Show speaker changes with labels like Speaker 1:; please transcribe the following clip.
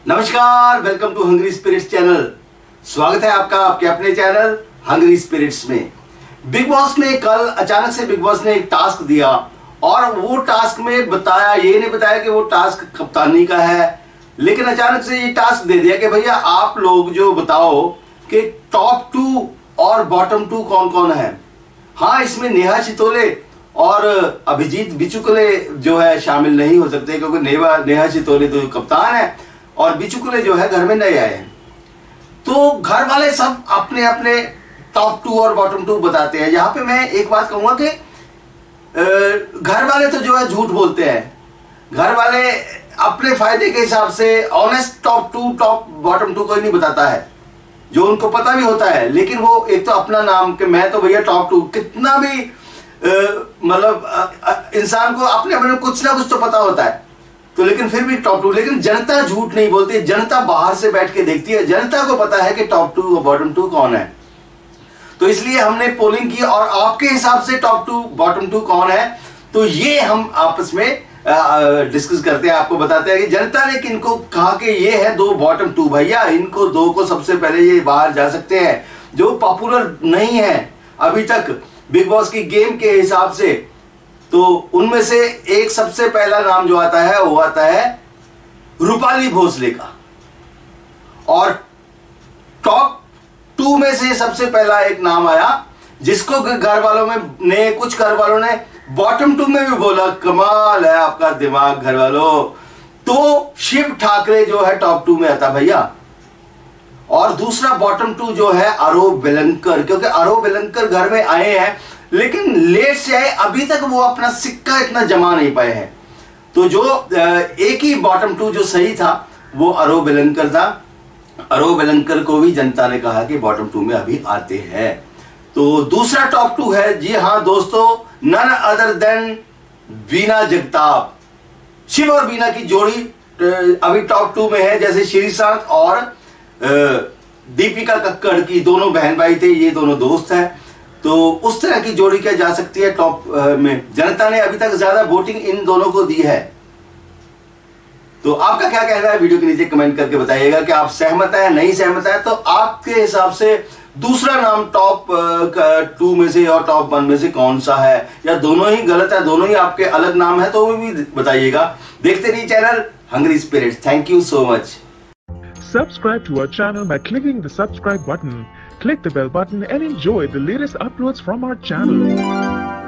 Speaker 1: नमस्कार, welcome to Hungry Spirits channel. स्वागत है आपका आपके अपने चैनल हंग्री स्पिरिट्स में। बिग बॉस ने कल अचानक से बिग बॉस ने एक टास्क दिया और वो टास्क में बताया, ये नहीं बताया कि वो टास्क कप्तानी का है, लेकिन अचानक से ये टास्क दे दिया कि भैया आप लोग जो बताओ कि टॉप 2 और बॉटम 2 कौन कौन है। हाँ, इसमें नेहा चितोले और अभिजीत बिचुकले जो है शामिल नहीं हो सकते, क्योंकि नेहा चितोले तो कप्तान है और बिचुकले जो है घर में नए आए हैं। तो घर वाले सब अपने अपने टॉप 2 और बॉटम 2 बताते हैं। यहाँ पे मैं एक बात कहूंगा कि घर वाले तो जो है झूठ बोलते हैं। घर वाले अपने फायदे के हिसाब से ऑनेस्ट टॉप 2 टॉप बॉटम 2 कोई नहीं बताता है, जो उनको पता भी होता है। लेकिन वो एक तो अपना नाम कि मैं तो भैया टॉप 2, कितना भी मतलब इंसान को अपने अपने कुछ ना कुछ तो पता होता है, तो लेकिन फिर भी टॉप 2। लेकिन जनता झूठ नहीं बोलती, जनता बाहर से बैठ के देखती है, जनता को पता है कि टॉप 2 और बॉटम 2 कौन है। तो इसलिए हमने पोलिंग की और आपके हिसाब से टॉप 2 बॉटम 2 कौन है, तो ये हम आपस में डिस्कस करते हैं। आपको बताते हैं कि जनता ने किनको कहा कि ये है 2 बॉटम 2। भैया इनको 2 को सबसे पहले ये बाहर जा सकते हैं, जो पॉपुलर नहीं है अभी तक बिग बॉस की गेम के हिसाब से। तो उनमें से एक सबसे पहला नाम जो आता है वो आता है रूपाली भोसले का, और टॉप 2 में से सबसे पहला एक नाम आया जिसको घर वालों ने कुछ घर वालों ने बॉटम 2 में भी बोला, कमाल है आपका दिमाग घर वालों, तो शिव ठाकरे जो है टॉप 2 में आता भैया। और दूसरा बॉटम 2 जो है अरोब वेलंकर, क्योंकि अरोब वेलंकर घर में आए हैं लेकिन लेट से आए, अभी तक वो अपना सिक्का इतना जमा नहीं पाए हैं। तो जो एक ही बॉटम 2 जो सही था वो अरोब वेलंकर था। अरोब वेलंकर को भी जनता ने कहा कि बॉटम 2 में अभी आते हैं। तो दूसरा टॉप 2 है, जी हाँ दोस्तों, none other than Bina Jagtap. Shiv और बीना की जोड़ी अभी टॉप 2 में है। जैसे श्रीशांत और दीपिका कक्कड़ की दोनों बहन भाई थे, ये दोनों दोस्त हैं, तो उस तरह की जोड़ी क्या जा सकती है टॉप में। जनता ने अभी तक ज्यादा वोटिंग इन दोनों को दी है। तो आपका क्या कहना है, वीडियो के नीचे कमेंट करके बताइएगा कि आप सहमत है नहीं सहमत है। तो आपके हिसाब से दूसरा नाम टॉप 2 में से और टॉप 1 में से कौन सा है, या दोनों ही गलत है, दोनों ही आपके अलग नाम है, तो वो भी बताइएगा। देखते रहिए channel Hungry Spirits. Thank you so much.
Speaker 2: Subscribe to our channel by clicking the subscribe button. Click the bell button and enjoy the latest uploads from our channel.